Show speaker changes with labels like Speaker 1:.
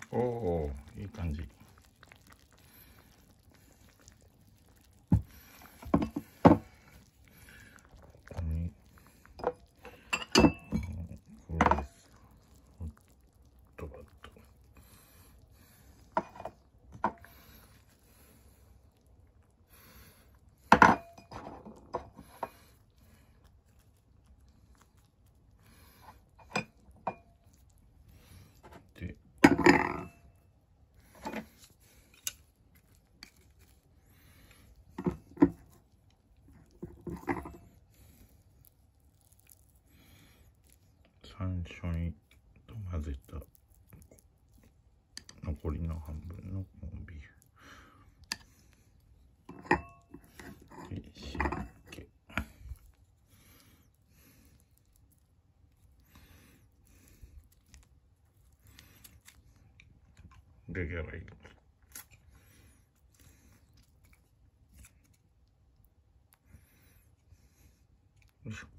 Speaker 1: おお、いい感じ。ここにこれです。ホットバット。で、山椒にと混ぜた残りの半分のコンビーフで仕上げ。出来上がり。よいしょ。